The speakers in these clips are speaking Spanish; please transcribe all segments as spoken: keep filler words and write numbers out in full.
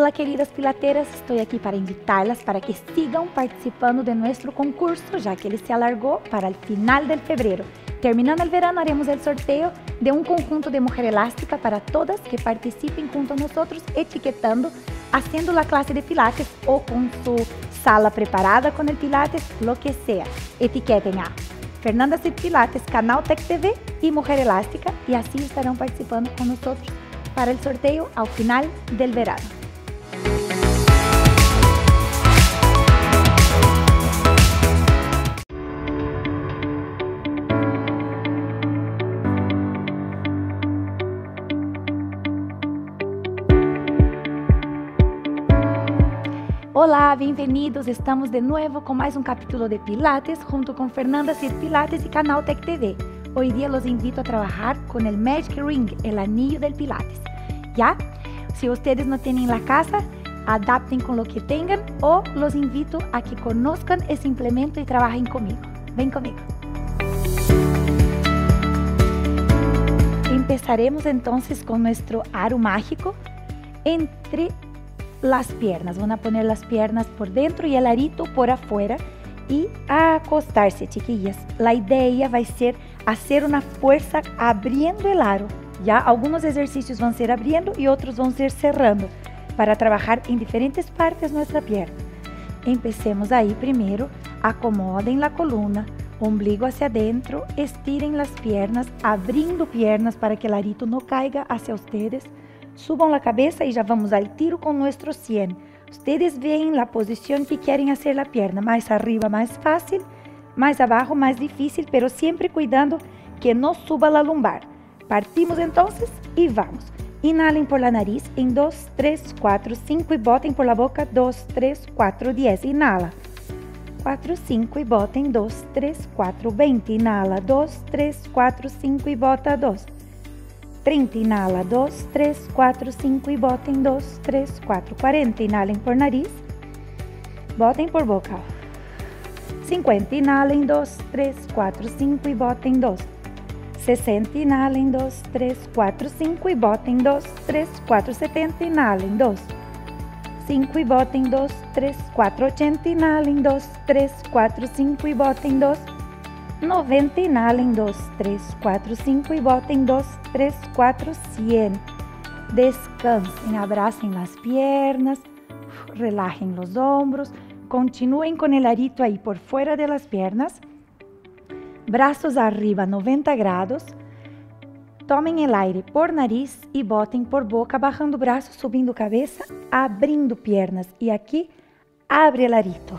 Hola queridas pilateras, estoy aquí para invitarlas para que sigan participando de nuestro concurso, ya que ele se alargó para el final de febrero. Terminando el verano haremos el sorteo de un conjunto de mujer elástica para todas que participen junto a nosotros, etiquetando, haciendo la clase de pilates o con su sala preparada con el pilates, lo que sea. Etiqueten a Fernanda Cid Pilates, Canal Tech T V y Mujer Elástica y así estarán participando con nosotros para el sorteo al final del verano. Olá, bem-vindos! Estamos de novo com mais um capítulo de Pilates junto com Fernanda Cid Pilates e Canal Tech T V. Hoy día los invito a trabajar con el Magic Ring, el anillo del Pilates. ¿Ya? Si ustedes no tienen en la casa, adapten con lo que tengan o los invito a que conozcan ese implemento y trabajen conmigo. Ven conmigo. Empezaremos entonces con nuestro aro mágico entre las piernas. Van a poner las piernas por dentro y el arito por afuera y a acostarse, chiquillas. La idea va a ser hacer una fuerza abriendo el aro. Ya algunos ejercicios van a ser abriendo y otros van a ser cerrando para trabajar en diferentes partes de nuestra pierna. Empecemos ahí primero. Acomoden la columna, ombligo hacia adentro, estiren las piernas, abriendo piernas para que el arito no caiga hacia ustedes. Suban la cabeza y ya vamos al tiro con nuestro cien. Ustedes ven la posición que quieren hacer la pierna. Más arriba, más fácil. Más abajo, más difícil, pero siempre cuidando que no suba la lumbar. Partimos entonces y vamos. Inhalen por la nariz en dos, tres, cuatro, cinco y boten por la boca dos, tres, cuatro, diez. Inhala. cuatro, cinco y boten dos, tres, cuatro, veinte. Inhala. dos, tres, cuatro, cinco y bota dos. trinta, inhala, dos, tres, cuatro, cinco y boten dos, tres, cuatro, cuarenta, inhalen por nariz, boten por boca, cincuenta, inhalen dos, tres, cuatro, cinco y boten dos, sesenta, inhalen dos, tres, cuatro, cinco y boten dos, tres, cuatro, setenta, inhalen dos, cinco y boten dos, tres, cuatro, ochenta, inhalen dos, tres, cuatro, cinco y boten dos, noventa, inhalen dos, tres, cuatro, cinco y boten dos, tres, cuatro, cien. Descansen, abracen las piernas, relajen los hombros, continúen con el arito ahí por fuera de las piernas, brazos arriba noventa grados, tomen el aire por nariz y boten por boca, bajando brazos, subiendo cabeza, abriendo piernas y aquí abre el arito.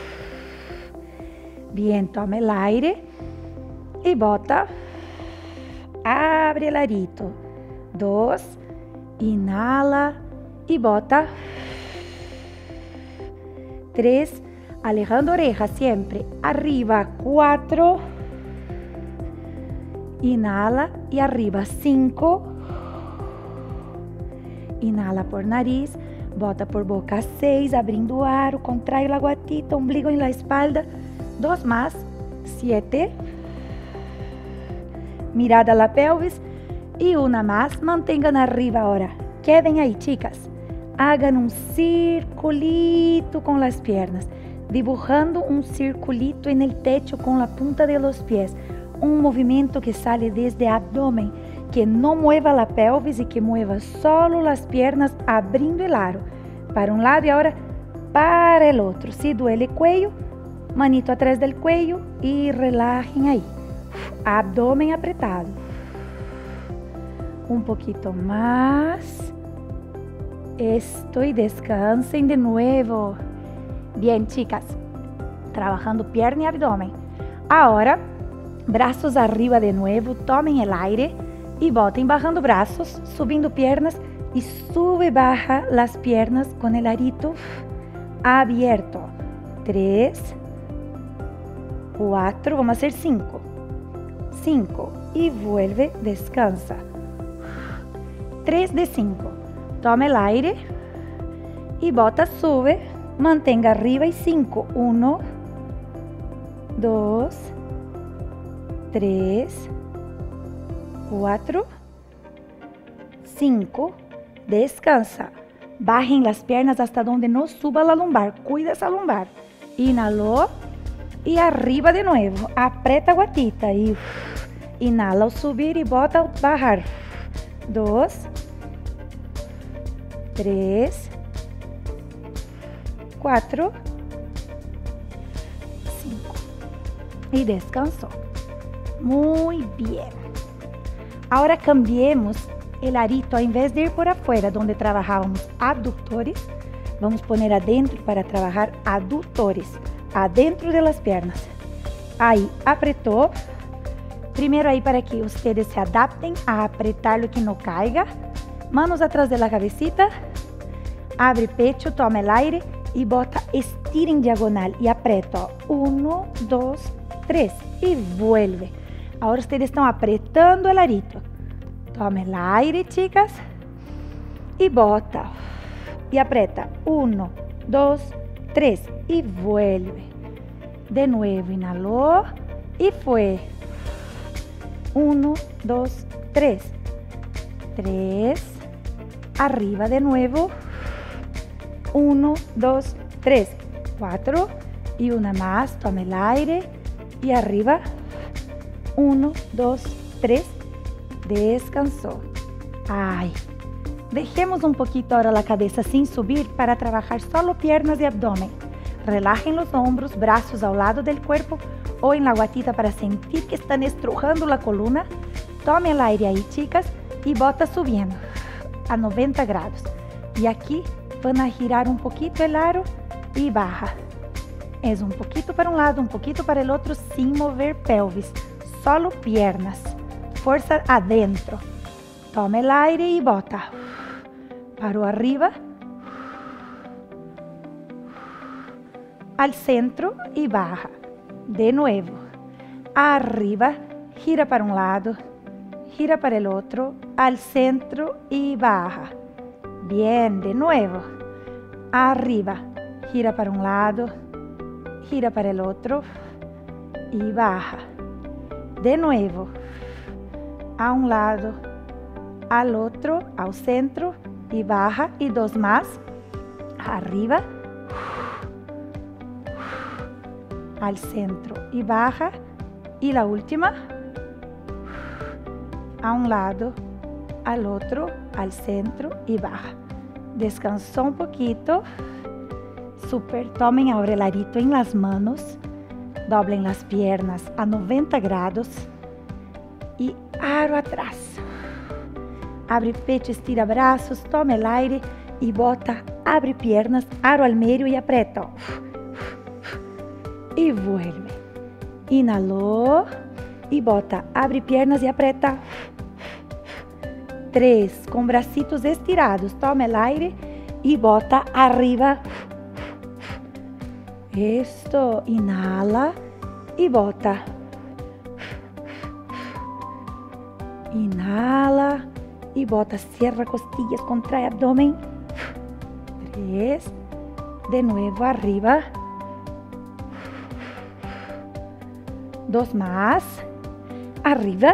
Bien, toma el aire y bota, abre el arito, dos, inhala y bota, tres, alejando orejas siempre, arriba, cuatro, inhala y arriba, cinco, inhala por nariz, bota por boca, seis, abriendo aro, contrae la guatita, ombligo en la espalda, dos más, siete, mirada a la pelvis y una más, mantengan arriba ahora, queden ahí chicas, hagan un circulito con las piernas, dibujando un circulito en el techo con la punta de los pies, un movimiento que sale desde el abdomen, que no mueva la pelvis y que mueva solo las piernas abriendo el aro, para un lado y ahora para el otro, si duele cuello, manito atrás del cuello y relajen ahí. Abdomen apretado. Un poquito más. Esto y descansen de nuevo. Bien, chicas. Trabajando pierna y abdomen. Ahora, brazos arriba de nuevo. Tomen el aire y boten bajando brazos, subiendo piernas y sube, baja las piernas con el arito abierto. Tres. Cuatro, vamos a hacer cinco, cinco y vuelve, descansa, tres de cinco, toma el aire y bota, sube, mantenga arriba y cinco, uno, dos, tres, cuatro, cinco, descansa, Bajen las piernas hasta donde no suba la lumbar. Cuida esa lumbar. Inhaló y arriba de nuevo. Aprieta a guatita y inhala al subir y bota al bajar. Dos, tres, cuatro, cinco. Y descansó. Muy bien. Ahora cambiemos el arito. En vez de ir por afuera donde trabajábamos abductores, vamos a poner adentro para trabajar aductores. Adentro de las piernas. Ahí, apretó. Primero ahí para que ustedes se adapten a apretar lo que no caiga. Manos atrás de la cabecita. Abre pecho, toma el aire y bota, estira en diagonal y aprieta. Uno, dos, tres y vuelve. Ahora ustedes están apretando el arito. Toma el aire, chicas. Y bota. Y aprieta. Uno, dos, tres y vuelve. De nuevo, inhaló y fue. Uno, dos, tres. Tres. Arriba de nuevo. Uno, dos, tres. Cuatro. Y una más. Toma el aire. Y arriba. Uno, dos, tres. Descansó. Ay. Dejemos un poquito ahora la cabeza sin subir para trabajar solo piernas y abdomen. Relajen los hombros, brazos al lado del cuerpo o en la guatita para sentir que están estrujando la columna. Tome el aire ahí, chicas, y bota subiendo a noventa grados. Y aquí van a girar un poquito el aro y baja. Es un poquito para un lado, un poquito para el otro sin mover pelvis. Solo piernas. Fuerza adentro. Tome el aire y bota. Paró arriba. Al centro y baja. De nuevo. Arriba. Gira para un lado. Gira para el otro. Al centro y baja. Bien, de nuevo. Arriba. Gira para un lado. Gira para el otro. Y baja. De nuevo. A un lado. Al otro. Al centro. Y baja. Y dos más. Arriba. Al centro. Y baja. Y la última. A un lado. Al otro. Al centro. Y baja. Descansó un poquito. Super. Tomen ahora el arito en las manos. Doblen las piernas a noventa grados. Y aro atrás. Abre pecho, estira brazos, toma el aire y bota. Abre piernas, aro al medio y aprieta. Y vuelve. Inhaló y bota. Abre piernas y aprieta. Tres. Con bracitos estirados. Toma el aire y bota arriba. Esto. Inhala y bota. Inhala y bota. Cierra costillas, contrae abdomen. Tres. De nuevo arriba. Dos más. Arriba.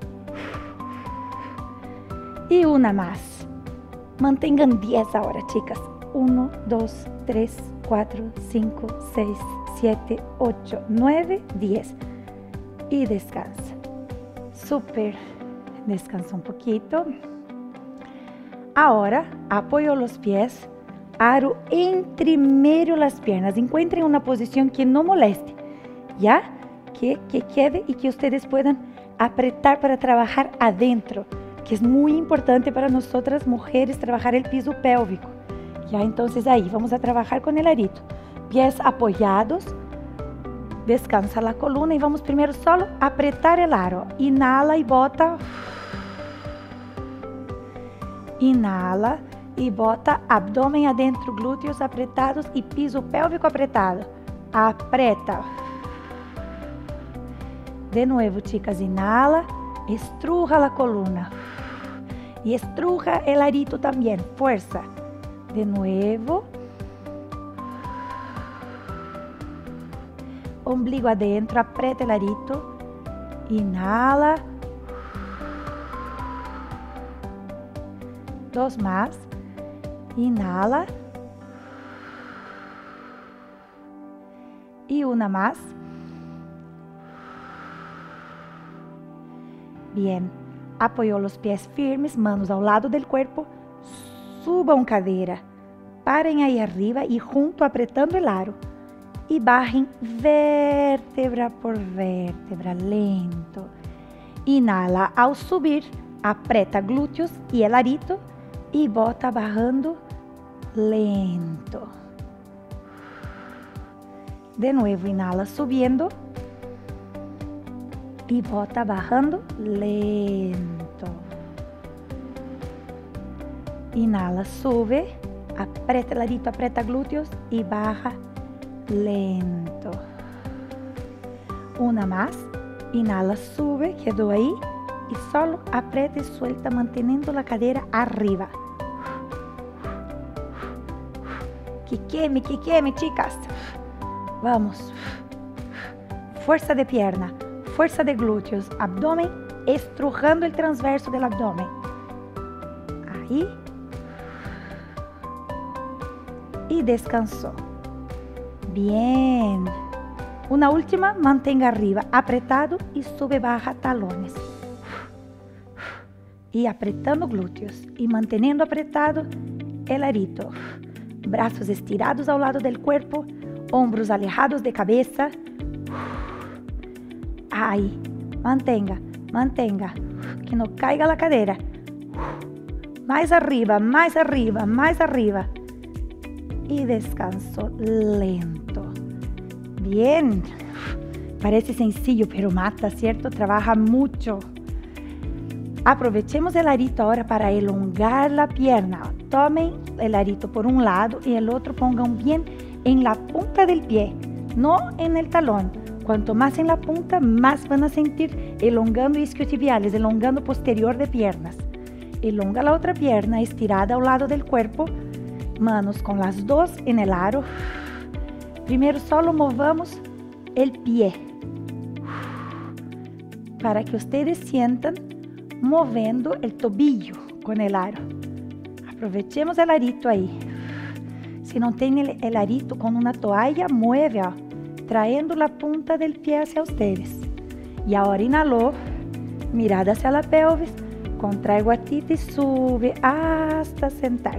Y una más. Mantengan diez ahora, chicas. Uno, dos, tres, cuatro, cinco, seis, siete, ocho, nueve, diez. Y descansa. Súper. Descansa un poquito. Ahora, apoyo los pies. Aro entre medio las piernas. Encuentren una posición que no moleste. ¿Ya? Que, que quede y que ustedes puedan apretar para trabajar adentro. Que es muy importante para nosotras mujeres trabajar el piso pélvico. Ya, entonces ahí vamos a trabajar con el arito. Pies apoyados. Descansa la columna y vamos primero solo a apretar el aro. Inhala y bota. Inhala y bota abdomen adentro, glúteos apretados y piso pélvico apretado. Apreta. De nuevo, chicas, inhala, estruja la columna. Y estruja el arito también, fuerza. De nuevo. Ombligo adentro, aprieta el arito. Inhala. Dos más. Inhala. Y una más. Bien. Apoyó los pies firmes, manos al lado del cuerpo. Suban cadera. Paren ahí arriba y junto apretando el aro. Y bajen vértebra por vértebra, lento. Inhala al subir, aprieta glúteos y el arito y bota bajando lento. De nuevo, inhala subiendo y bota bajando lento. Inhala, sube, aprieta el arito, aprieta glúteos y baja lento. Una más. Inhala, sube, quedó ahí. Y solo aprieta y suelta manteniendo la cadera arriba. Que queme, que queme, chicas. Vamos. Fuerza de pierna, fuerza de glúteos, abdomen, estrujando el transverso del abdomen. Ahí. Y descansó. Bien. Una última, mantenga arriba, apretado y sube, baja talones. Y apretando glúteos y manteniendo apretado el arito. Brazos estirados al lado del cuerpo, hombros alejados de cabeza. Ahí, mantenga, mantenga, que no caiga la cadera. Más arriba, más arriba, más arriba. Y descanso lento. Bien, parece sencillo, pero mata, ¿cierto? Trabaja mucho. Aprovechemos el arito ahora para elongar la pierna. Tomen el arito por un lado y el otro pongan bien en la punta del pie, no en el talón. Cuanto más en la punta, más van a sentir elongando isquiotibiales, elongando posterior de piernas. Elonga la otra pierna estirada al lado del cuerpo, manos con las dos en el aro. Primero solo movamos el pie para que ustedes sientan moviendo el tobillo con el aro. Aprovechemos el arito ahí. Si no tienen el arito con una toalla, mueve, ó, trayendo la punta del pie hacia ustedes. Y ahora inhaló, mirada hacia la pelvis, contrae guatita y sube hasta sentar.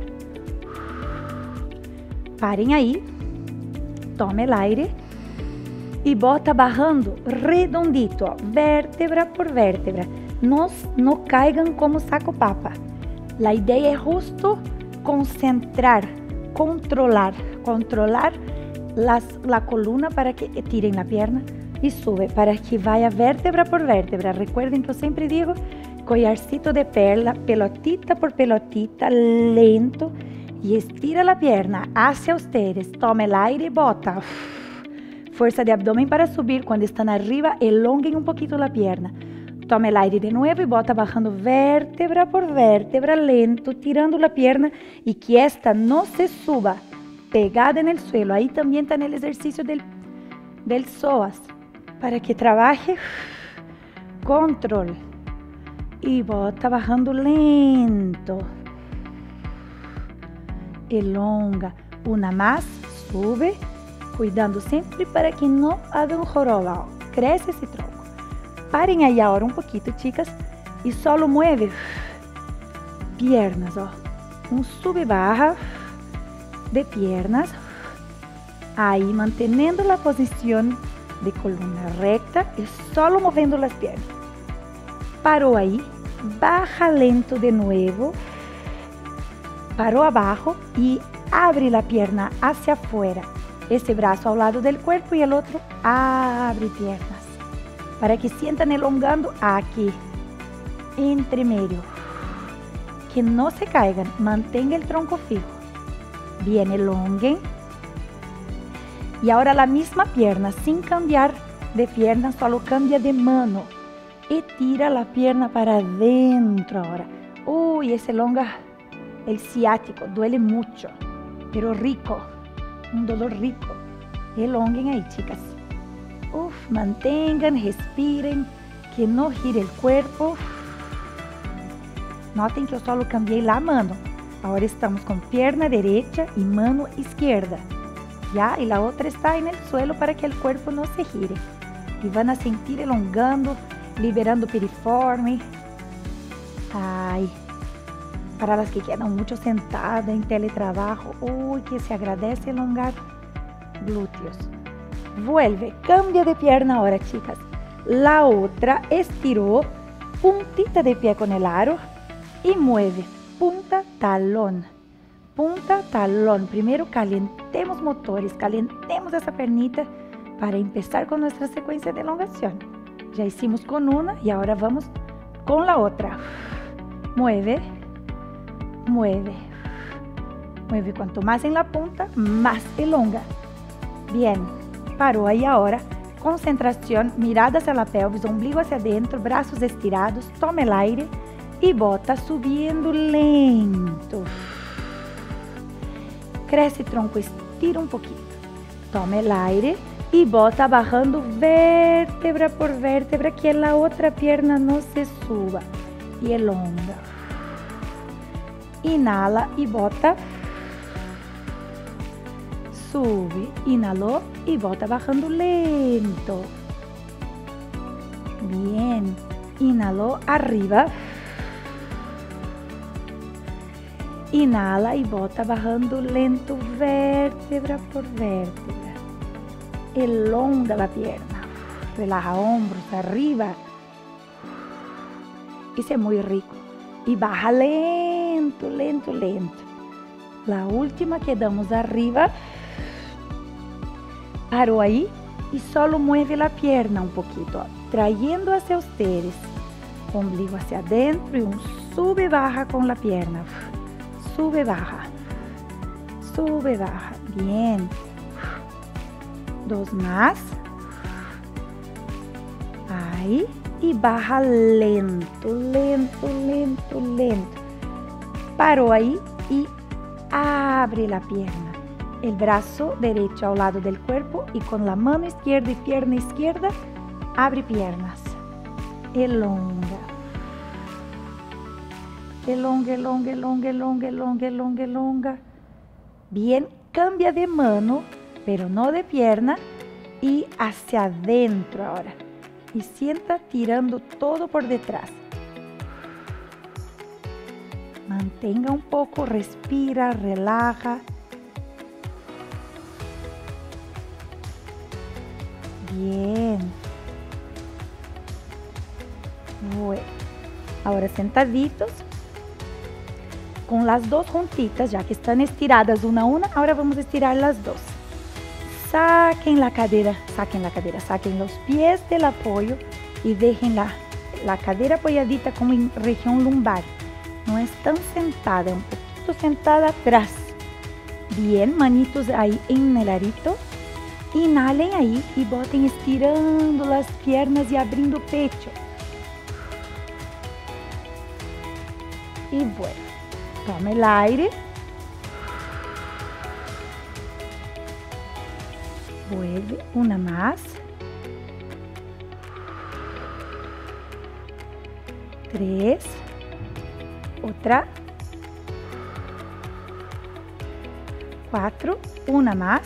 Paren ahí. Tome el aire y bota bajando redondito, ó, vértebra por vértebra. No, no caigan como saco papa. La idea es justo concentrar, controlar, controlar las, la columna para que tiren la pierna y sube, para que vaya vértebra por vértebra. Recuerden que yo siempre digo, collarcito de perla, pelotita por pelotita, lento. Y estira la pierna hacia ustedes. Toma el aire y bota. Fuerza de abdomen para subir. Cuando están arriba, elonguen un poquito la pierna. Toma el aire de nuevo y bota bajando vértebra por vértebra, lento, tirando la pierna y que esta no se suba pegada en el suelo. Ahí también está en el ejercicio del, del psoas, para que trabaje control. Y bota bajando lento. Elonga. Una más, sube, cuidando siempre para que no haga un jorobado. Crece ese tronco. Paren ahí ahora un poquito, chicas, y solo mueve piernas, ó. Un sube y baja de piernas. Ahí manteniendo la posición de columna recta y solo moviendo las piernas. Paró ahí, baja lento de nuevo. Paró abajo y abre la pierna hacia afuera. Ese brazo al lado del cuerpo y el otro abre piernas. Para que sientan elongando aquí, entre medio. Que no se caigan, mantenga el tronco fijo. Bien, elonguen. Y ahora la misma pierna, sin cambiar de pierna, solo cambia de mano. Y tira la pierna para adentro ahora. Uy, ese elonga el ciático, duele mucho, pero rico, un dolor rico. Elonguen ahí, chicas. Uf, mantengan, respiren, que no gire el cuerpo. Noten que yo solo cambié la mano. Ahora estamos con pierna derecha y mano izquierda. Ya, y la otra está en el suelo para que el cuerpo no se gire. Y van a sentir elongando, liberando piriforme. Ay, para las que quedan mucho sentadas en teletrabajo, uy, que se agradece elongar glúteos. Vuelve, cambia de pierna ahora, chicas. La otra estiró, puntita de pie con el aro y mueve, punta, talón, punta, talón. Primero calentemos motores, calentemos esa pernita para empezar con nuestra secuencia de elongación. Ya hicimos con una y ahora vamos con la otra. Mueve, mueve, mueve. Cuanto más en la punta, más elonga. Bien, paró ahí ahora. Concentración, mirada hacia la pelvis, ombligo hacia adentro, brazos estirados, toma el aire y bota subiendo lento. Crece tronco, estira un poquito. Toma el aire y bota bajando vértebra por vértebra, que la otra pierna no se suba. Y elonga. Inhala y bota. Sube, inhaló y bota bajando lento. Bien, inhaló arriba. Inhala y bota bajando lento, vértebra por vértebra. Elonga la pierna, relaja hombros arriba. Isso é muito rico. E baja lento, lento, lento. La última que damos arriba. Parou aí e solo mueve la pierna um poquito, ó, trayendo hacia ustedes. Ombligo hacia adentro y un sube, baja con la pierna. Sube, baja. Sube, baja. Bien. Dos más. Ahí. Y baja lento, lento, lento, lento. Parou ahí y abre la pierna. El brazo derecho al lado del cuerpo y con la mano izquierda y pierna izquierda abre piernas. Elonga. Elonga, elonga, elonga, elonga, elonga, elonga, elonga. Bien, cambia de mano, pero no de pierna, y hacia adentro ahora. Y sienta tirando todo por detrás. Mantenga un poco, respira, relaja. Bien. Bueno. Ahora sentaditos. Con las dos juntitas, ya que están estiradas una a una, ahora vamos a estirar las dos. Saquen la cadera, saquen la cadera, saquen los pies del apoyo y dejen la, la cadera apoyadita como en región lumbar. No es tan sentada, un poquito sentada atrás. Bien, manitos ahí en el arito. Inhalen ahí y boten estirando las piernas y abriendo pecho. Y bueno, tome el aire. Vuelve, una más. Tres. Otra. Cuatro. Una más.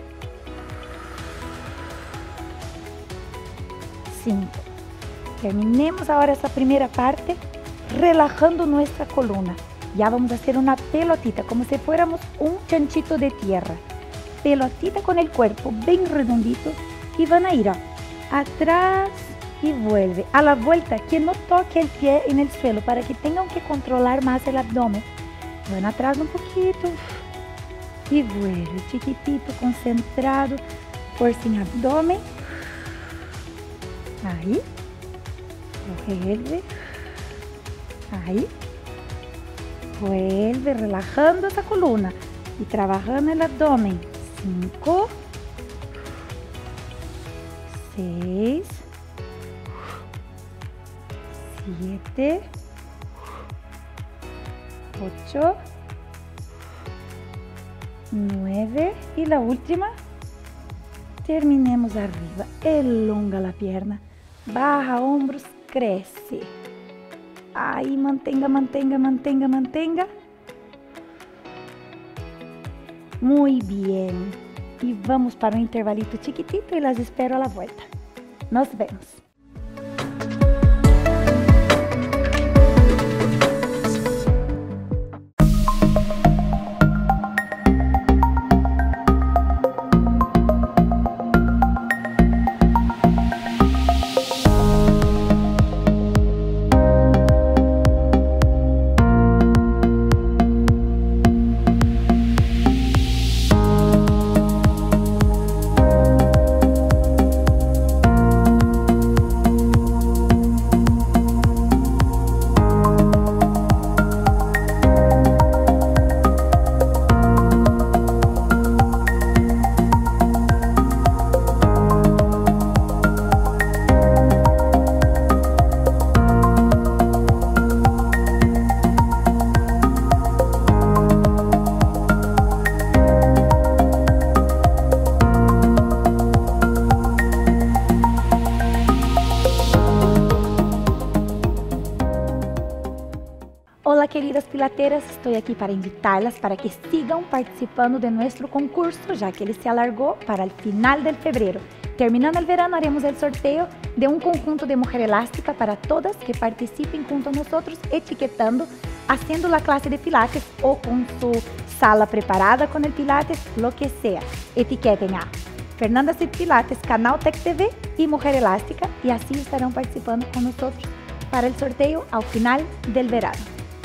Cinco. Terminemos ahora esa primera parte relajando nuestra columna. Ya vamos a hacer una pelotita, como si fuéramos un chanchito de tierra. Pelotita con el cuerpo bien redondito y van a ir, ó, atrás y vuelve. A la vuelta, que no toque el pie en el suelo para que tengan que controlar más el abdomen. Van atrás un poquito y vuelve, chiquitito, concentrado, fuerza en abdomen. Ahí, vuelve, ahí, vuelve, relajando esa columna y trabajando el abdomen. Cinco, seis, siete, ocho, nueve y la última. Terminemos arriba. Elonga la pierna, baja hombros, crece. Ahí mantenga, mantenga, mantenga, mantenga. Muy bien. Y vamos para un intervalito chiquitito y las espero a la vuelta. Nos vemos. Hola queridas pilateras, estoy aquí para invitarlas para que sigan participando de nuestro concurso, ya que ele se alargó para el final del febrero. Terminando el verano haremos el sorteo de un conjunto de mujer elástica para todas que participen junto a nosotros, etiquetando, haciendo la clase de pilates o con su sala preparada con el pilates, lo que sea. Etiqueten a Fernanda Cid Pilates, Canal Tech T V y Mujer Elástica y así estarán participando con nosotros para el sorteo al final del verano.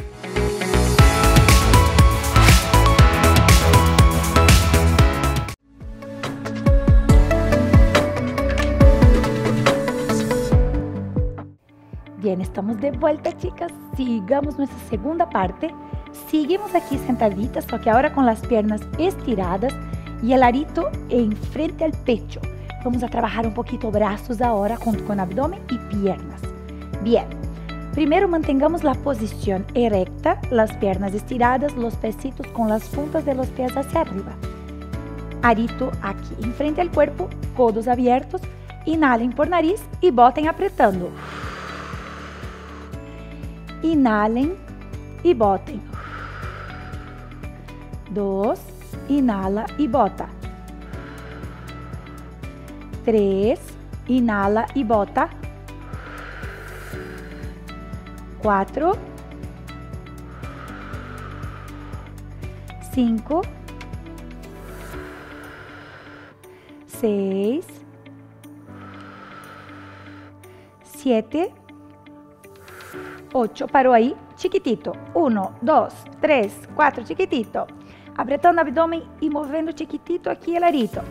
Bien, estamos de vuelta, chicas. Sigamos nuestra segunda parte. Seguimos aquí sentaditas, só que ahora con las piernas estiradas y el arito en frente al pecho. Vamos a trabajar un poquito brazos ahora junto con abdomen y piernas. Bien, primero mantengamos la posición erecta, las piernas estiradas, los pesitos con las puntas de los pies hacia arriba. Arito aquí en frente al cuerpo, codos abiertos. Inhalen por nariz y boten apretando. Inhalem e botem. Dos, inhala e bota. Três, inhala e bota. Quatro. Cinco. Seis. Siete. ocho, parou aí, chiquitito, uno, dos, tres, cuatro, chiquitito, apretando o abdômen e movendo chiquitito aqui el arito,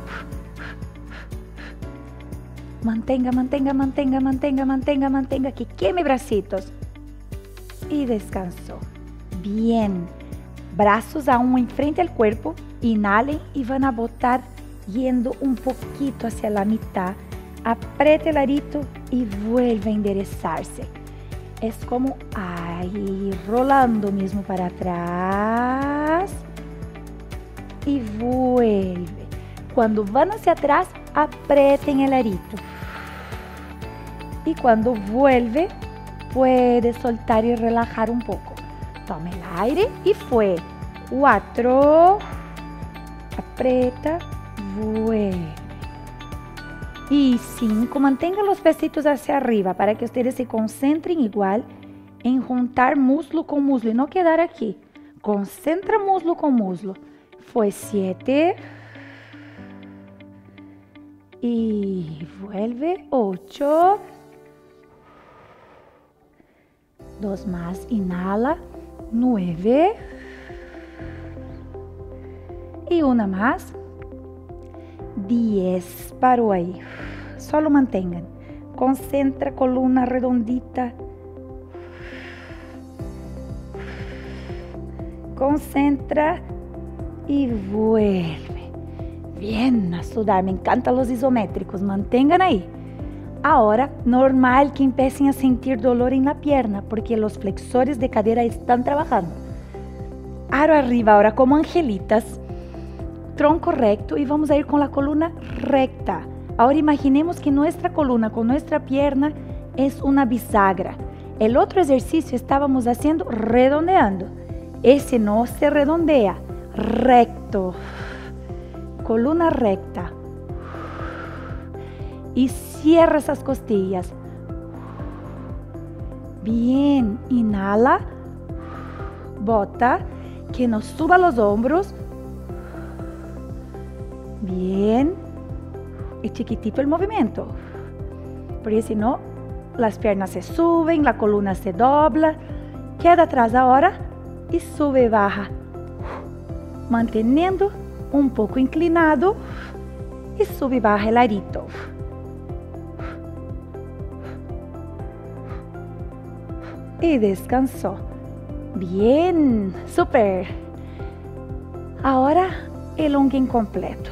mantenga, mantenga, mantenga, mantenga, mantenga, mantenga, que queme bracitos, e descansou, bien, brazos aún en frente al cuerpo, inhalen y van a botar yendo un poquito hacia la mitad, apriete el arito y vuelve a enderezarse. Es como ahí, rolando mismo para atrás y vuelve. Cuando van hacia atrás, aprieten el arito. Y cuando vuelve, puede soltar y relajar un poco. Toma el aire y fue. Cuatro. Aprieta, vuelve. Y cinco, mantengan los pesitos hacia arriba para que ustedes se concentren igual en juntar muslo con muslo y no quedar aquí. Concentra muslo con muslo. Fue siete. Y vuelve. Ocho. Dos más. Inhala. Nueve. Y una más. diez, parou aí, só lo mantengan, concentra coluna redondita, concentra y vuelve, bien, a sudar, me encantan los isométricos, mantengan ahí. Ahora, normal que empiecen a sentir dolor en la pierna, porque los flexores de cadera están trabajando. Aro arriba ahora como angelitas, tronco recto y vamos a ir con la columna recta. Ahora imaginemos que nuestra columna con nuestra pierna es una bisagra. El otro ejercicio estábamos haciendo redondeando. Ese no se redondea, recto. columna recta. Y cierra esas costillas. Bien, inhala. Bota, que nos suba los hombros. Bien. Y chiquitito el movimiento. Porque si no, las piernas se suben, la columna se dobla. Queda atrás ahora y sube y baja. Manteniendo un poco inclinado y sube y baja el arito. Y descansó. Bien, súper. Ahora elonguen completo.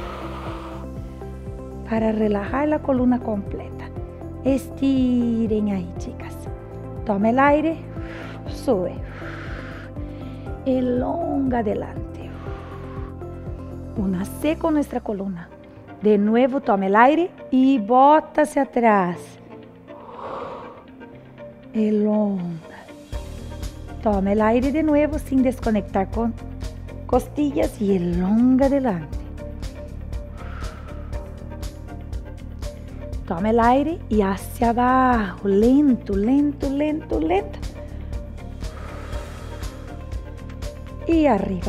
Para relajar la columna completa. Estiren ahí, chicas. Toma el aire, sube. Elonga adelante. Una C con nuestra columna. De nuevo toma el aire y bota hacia atrás. Elonga. Toma el aire de nuevo sin desconectar con costillas y elonga adelante. Toma el aire y hacia abajo, lento, lento, lento, lento. Y arriba.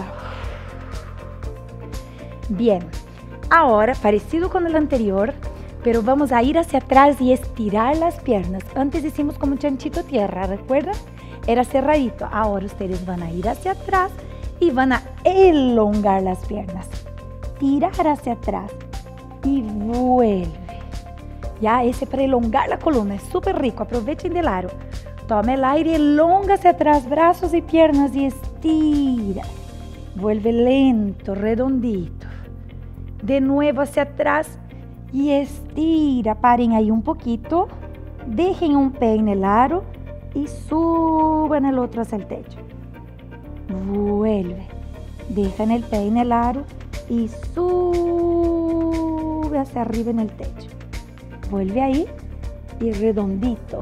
Bien, ahora parecido con el anterior, pero vamos a ir hacia atrás y estirar las piernas. Antes hicimos como chanchito tierra, ¿recuerdan? Era cerradito. Ahora ustedes van a ir hacia atrás y van a elongar las piernas. Tirar hacia atrás y vuelve. Ya, ese para elongar la columna es súper rico. Aprovechen del aro. Toma el aire, elonga hacia atrás, brazos y piernas y estira. Vuelve lento, redondito. De nuevo hacia atrás y estira. Paren ahí un poquito. Dejen un pie en el aro y suban el otro hacia el techo. Vuelve. Dejan el pie en el aro y sube hacia arriba en el techo. Vuelve ahí y redondito.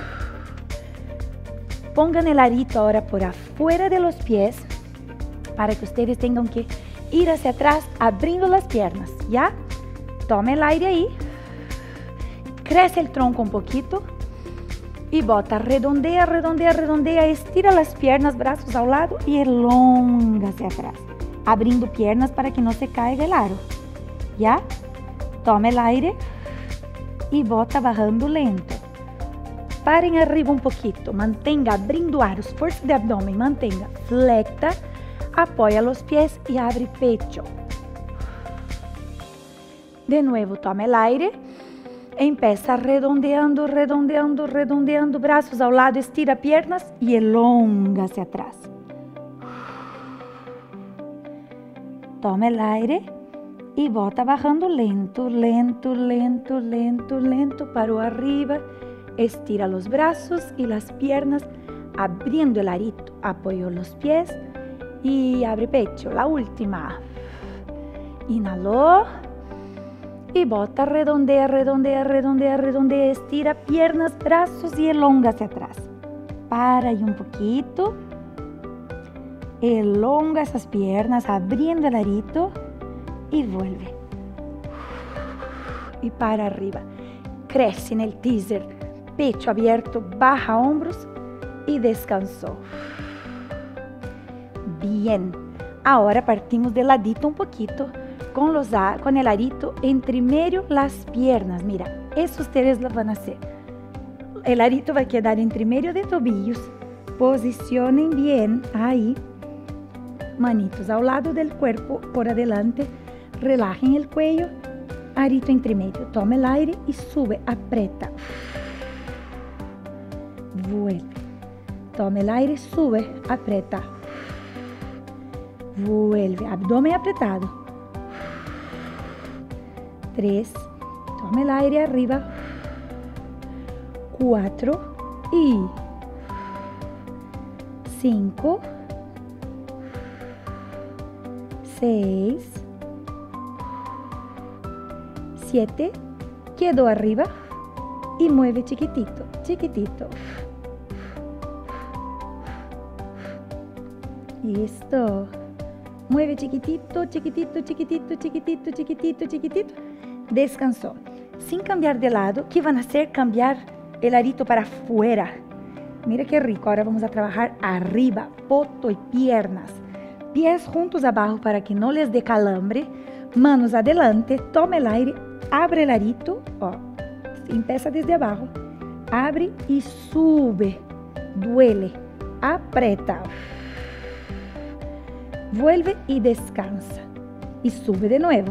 Pongan el arito ahora por afuera de los pies para que ustedes tengan que ir hacia atrás abriendo las piernas, ¿ya? Toma el aire ahí. Crece el tronco un poquito y bota, redondea, redondea, redondea, estira las piernas, brazos a un lado y elonga hacia atrás, abriendo piernas para que no se caiga el aro, ¿ya? Toma el aire y bota bajando lento. Paren arriba un poquito, mantenga abriendo aros, fuerza de abdomen, mantenga, flecta, apoya los pies y abre pecho. De nuevo, toma el aire, empieza redondeando, redondeando, redondeando, brazos a un lado, estira piernas y elonga hacia atrás. Toma el aire y bota bajando lento, lento, lento, lento, lento, paró arriba, estira los brazos y las piernas, abriendo el arito, apoyó los pies y abre pecho. La última. Inhaló y bota, redondea, redondea, redondea, redondea, estira piernas, brazos y elonga hacia atrás. Para ahí un poquito, elonga esas piernas, abriendo el arito. Y vuelve. Y para arriba. Crece en el teaser. Pecho abierto, baja hombros y descansó. Bien. Ahora partimos de ladito un poquito con, los, con el arito entre medio las piernas. Mira, eso ustedes lo van a hacer. El arito va a quedar entre medio de tobillos. Posicionen bien ahí. Manitos al lado del cuerpo por adelante. Relajen el cuello, arito entre medio. Toma el aire y sube, aprieta. Vuelve. Toma el aire, sube, aprieta. Vuelve, abdomen apretado. Tres. Toma el aire arriba. Cuatro. Y cinco. Seis. Siete, quedó arriba y mueve chiquitito, chiquitito. Listo. Mueve chiquitito, chiquitito, chiquitito, chiquitito, chiquitito, chiquitito. Descansó. Sin cambiar de lado, ¿qué van a hacer? Cambiar el arito para afuera. Mira qué rico. Ahora vamos a trabajar arriba, poto y piernas. Pies juntos abajo para que no les dé calambre. Manos adelante. Toma el aire. Abre el arito. Ó, empieza desde abajo. Abre y sube. Duele. Aprieta. Vuelve y descansa. Y sube de nuevo.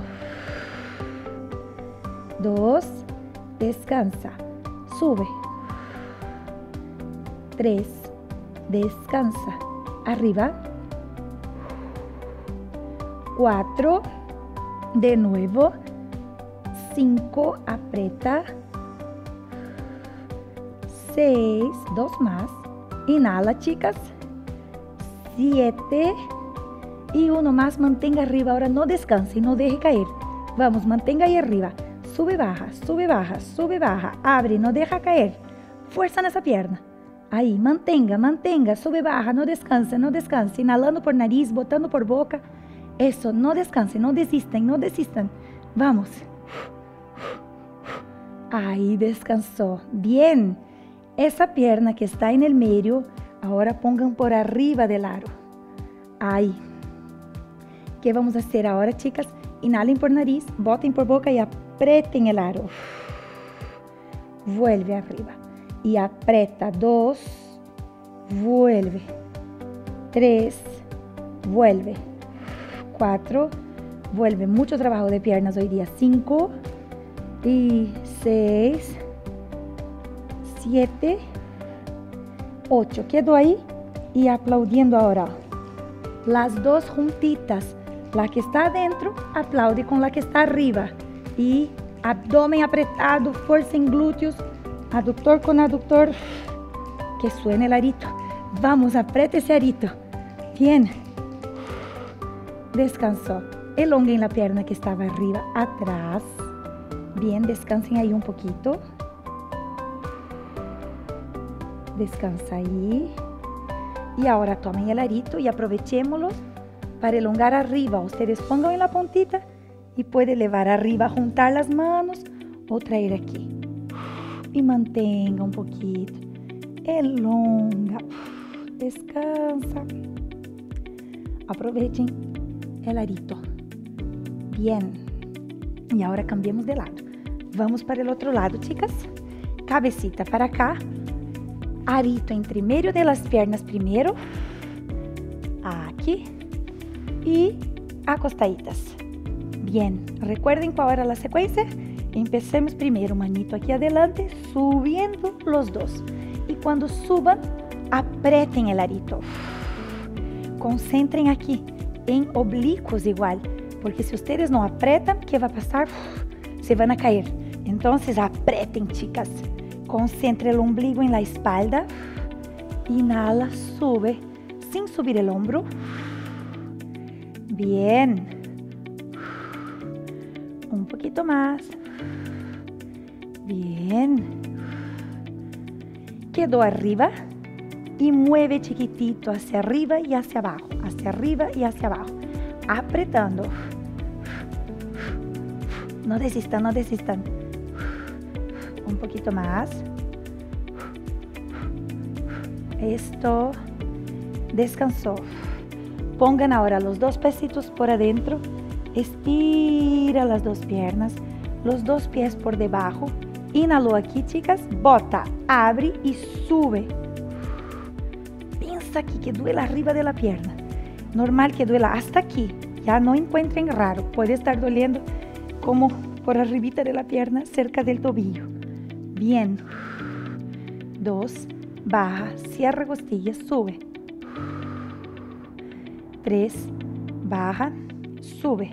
Dos. Descansa. Sube. Tres. Descansa. Arriba. Cuatro. De nuevo. Cinco. Aprieta. Seis. Dos más. Inhala, chicas. Siete. Y uno más. Mantenga arriba. Ahora no descanse. No deje caer. Vamos, mantenga ahí arriba. Sube, baja. Sube, baja. Sube, baja. Abre. No deja caer. Fuerza en esa pierna. Ahí, mantenga, mantenga, sube, baja, no descanse, no descanse, inhalando por nariz, botando por boca. Eso, no descanse, no desistan, no desistan. Vamos. Ahí descansó. Bien. Esa pierna que está en el medio, ahora pongan por arriba del aro. Ahí. ¿Qué vamos a hacer ahora, chicas? Inhalen por nariz, boten por boca y aprieten el aro. Vuelve arriba. Y aprieta. Dos. Vuelve. Tres. Vuelve. Cuatro. Vuelve. Mucho trabajo de piernas hoy día. Cinco. Y seis. Siete. Ocho. Quedó ahí. Y aplaudiendo ahora. Las dos juntitas. La que está adentro, aplaude con la que está arriba. Y abdomen apretado. Fuerza en glúteos. Aductor con aductor, que suene el arito. Vamos, apriete ese arito. Bien. Descansó. Elonguen la pierna que estaba arriba, atrás. Bien, descansen ahí un poquito. Descansa ahí. Y ahora tomen el arito y aprovechémoslo para elongar arriba. Ustedes pongan en la puntita y puede elevar arriba, juntar las manos o traer aquí. Y mantenga un poquito. Elonga. Descansa. Aprovechen el arito. Bien. Y ahora cambiemos de lado. Vamos para el otro lado, chicas. Cabecita para acá. Arito entre medio de las piernas primero. Aquí. Y acostaditas. Bien. ¿Recuerden cuál era la secuencia? Empecemos primero, manito aquí adelante, subiendo los dos. Y cuando suban, aprieten el arito. Concentren aquí, en oblicuos igual. Porque si ustedes no apretan, ¿qué va a pasar? Se van a caer. Entonces, aprieten, chicas. Concentre el ombligo en la espalda. Inhala, sube, sin subir el hombro. Bien. Un poquito más. Bien. Quedó arriba y mueve chiquitito hacia arriba y hacia abajo, hacia arriba y hacia abajo, apretando. No desistan, no desistan. Un poquito más. Esto. Descansó. Pongan ahora los dos pesitos por adentro. Estira las dos piernas, los dos pies por debajo. Inhaló aquí, chicas. Bota, abre y sube. Piensa aquí que duela arriba de la pierna. Normal que duela hasta aquí. Ya no encuentren raro. Puede estar doliendo como por arribita de la pierna, cerca del tobillo. Bien. Dos. Baja, cierra costillas, sube. Tres. Baja, sube.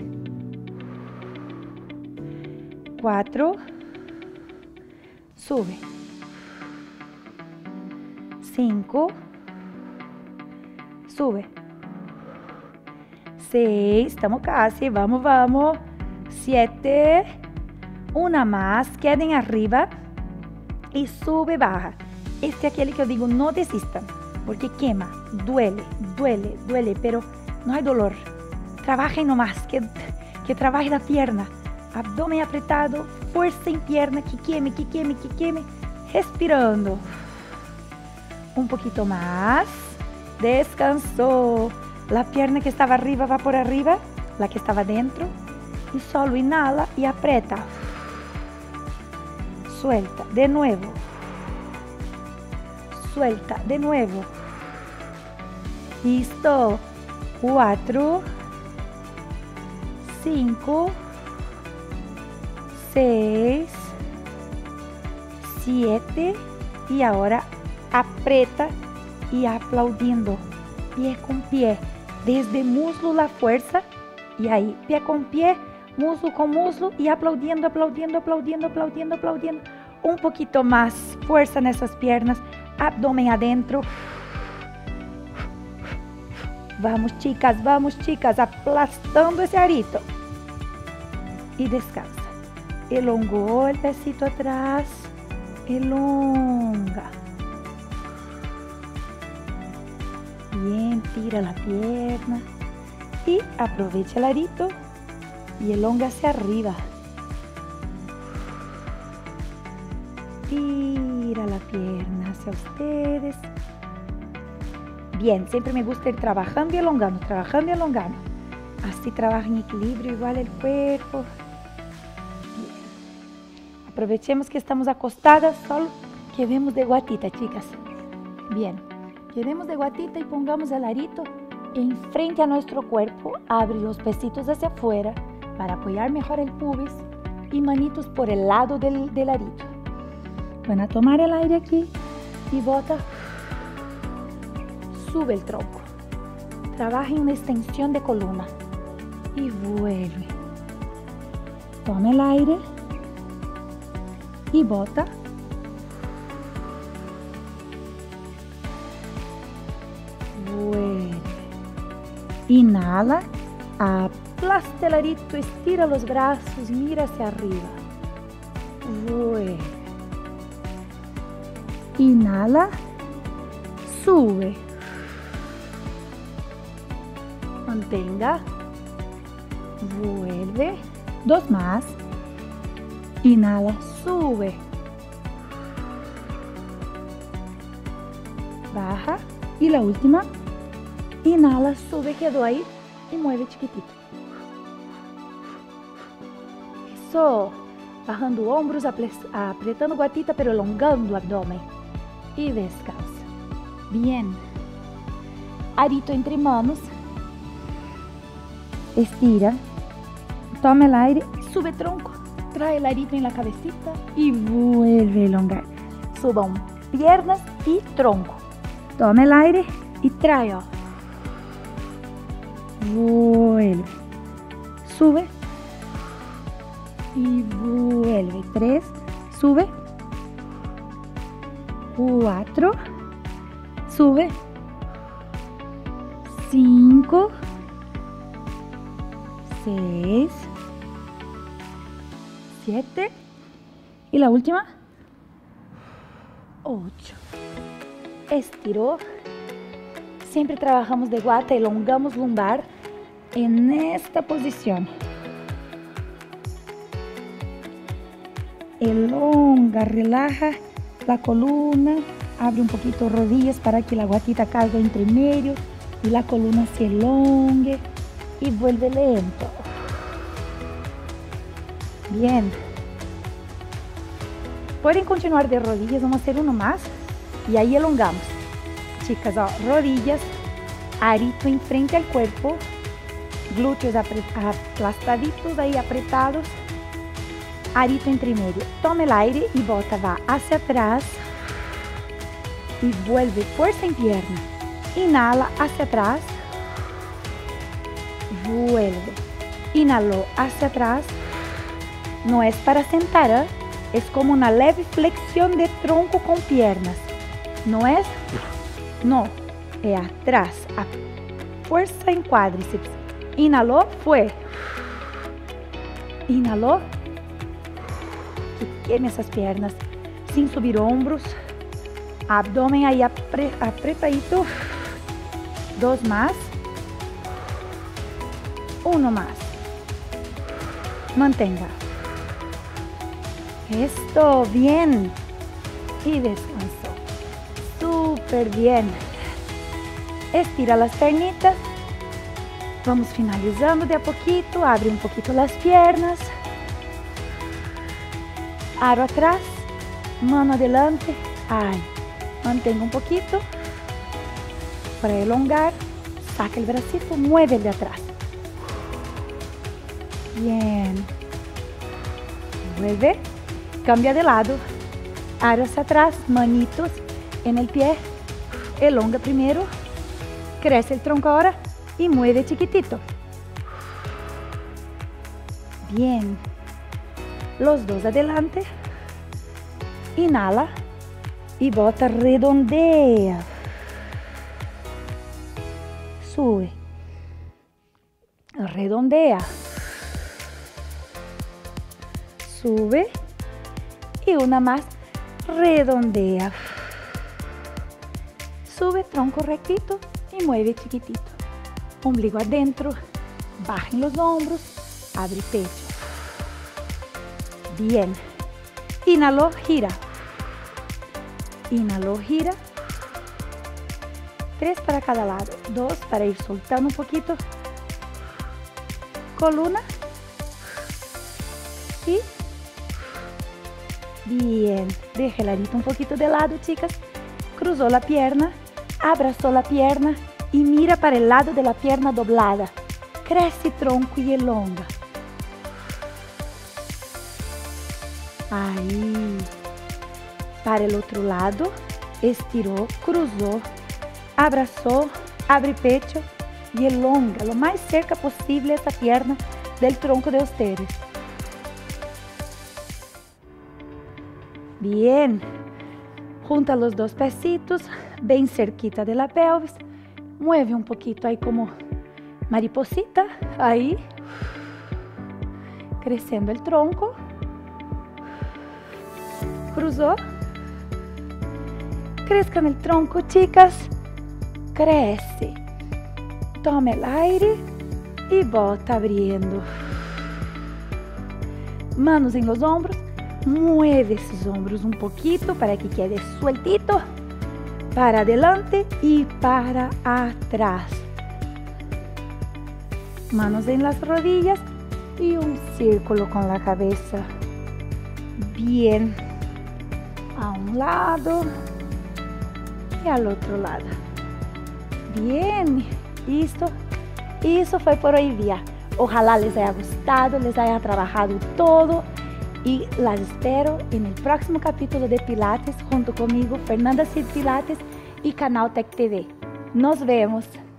Cuatro. Sube. Cinco. Sube. Seis. Estamos casi. Vamos, vamos. Siete. Una más. Queden arriba. Y sube, baja. Este es aquel que yo digo, no desistan. Porque quema. Duele, duele, duele. Pero no hay dolor. Trabajen nomás, que, que trabaje la pierna. Abdomen apretado, fuerza en pierna, que queme, que queme, que queme. Respirando. Un poquito más. Descansó. La pierna que estaba arriba va por arriba, la que estaba dentro. Y solo inhala y aprieta. Suelta, de nuevo. Suelta, de nuevo. Listo. Cuatro. Cinco. Seis. Siete. Y ahora aprieta y aplaudiendo. Pie con pie. Desde muslo la fuerza. Y ahí, pie con pie. Muslo con muslo y aplaudiendo, aplaudiendo, aplaudiendo, aplaudiendo, aplaudiendo. Un poquito más fuerza en esas piernas. Abdomen adentro. Vamos, chicas, vamos, chicas. Aplastando ese arito. Y descansa. Elongó el pesito atrás. Elonga. Bien, tira la pierna. Y aprovecha el arito. Y elonga hacia arriba. Tira la pierna hacia ustedes. Bien, siempre me gusta ir trabajando y elongando, trabajando y elongando. Así trabaja en equilibrio igual el cuerpo. Bien. Aprovechemos que estamos acostadas, solo quedemos de guatita, chicas. Bien, quedemos de guatita y pongamos el arito en frente a nuestro cuerpo. Abre los pesitos hacia afuera para apoyar mejor el pubis y manitos por el lado del, del arito. Van a tomar el aire aquí y bota. Sube el tronco. Trabaja en una extensión de columna y vuelve. Toma el aire y bota. Vuelve. Inhala. Aplasta el arito, estira los brazos, mira hacia arriba. Vuelve. Inhala. Sube. Mantenga. Vuelve. Dos más. Inhala, sube. Baja. Y la última. Inhala, sube, quedó ahí. Y mueve chiquitito. Eso. Bajando hombros, apretando guatita, pero elongando abdomen. Y descansa. Bien. Arito entre manos. Estira. Toma el aire. Sube tronco. Trae el arito en la cabecita. Y vuelve a elongar. Suban piernas y tronco. Toma el aire y trae. Vuelve. Sube. Y vuelve. Tres. Sube. Cuatro. Sube. Cinco. Seis. Siete. Y la última. Ocho. Estiró. Siempre trabajamos de guata, elongamos lumbar en esta posición. Elonga, relaja la columna, abre un poquito rodillas para que la guatita caiga entre medio y la columna se elongue y vuelve lento. Bien. Pueden continuar de rodillas, vamos a hacer uno más y ahí elongamos. Chicas, ó, rodillas, arito en frente al cuerpo, glúteos aplastaditos ahí apretados, arito entre medio. Toma el aire y bota, va hacia atrás y vuelve fuerza en pierna. Inhala hacia atrás, vuelve. Inhaló hacia atrás, no es para sentar, ¿eh? Es como una leve flexión de tronco con piernas, no es... No, é atrás, a fuerza en cuádriceps. Inhaló, fue. Inhaló. Que queme esas piernas, sin subir hombros. Abdomen ahí apre, apretadito. Dos más. Uno más. Mantenga. Esto, bien. Y descansó. Súper bien. Estira las piernitas. Vamos finalizando de a poquito. Abre un poquito las piernas. Aro atrás. Mano adelante. Ay. Mantenga un poquito. Para elongar. Saca el bracito. Mueve el de atrás. Bien. Mueve. Cambia de lado. Aro hacia atrás. Manitos en el pie. Elonga primero. Crece el tronco ahora. Y mueve chiquitito. Bien. Los dos adelante. Inhala. Y bota, redondea. Sube. Redondea. Sube. Y una más. Redondea. Sube, tronco rectito y mueve chiquitito. Ombligo adentro. Bajen los hombros. Abre pecho. Bien. Inhaló, gira. Inhaló, gira. Tres para cada lado. Dos para ir soltando un poquito. Columna. Y bien. Deje el arito un poquito de lado, chicas. Cruzó la pierna. Abrazó la pierna. Y mira para el lado de la pierna doblada. Crece tronco y elonga. Ahí. Para el otro lado. Estiró, cruzó, abrazó, abre pecho y elonga lo más cerca posible esa pierna del tronco de ustedes. Bien. Junta los dos pesitos, bien cerquita de la pelvis. Mueve un poquito ahí como mariposita. Ahí. Creciendo el tronco. Cruzó. Crezcan el tronco, chicas. Crece. Toma el aire y bota abriendo. Manos en los hombros. Mueve esos hombros un poquito para que quede sueltito. Para adelante y para atrás. Manos en las rodillas y un círculo con la cabeza. Bien. A un lado. Y al otro lado. Bien, listo. Y eso fue por hoy día. Ojalá les haya gustado, les haya trabajado todo. Y las espero en el próximo capítulo de Pilates junto conmigo, Fernanda Cid Pilates y Canal Tech T V. Nos vemos.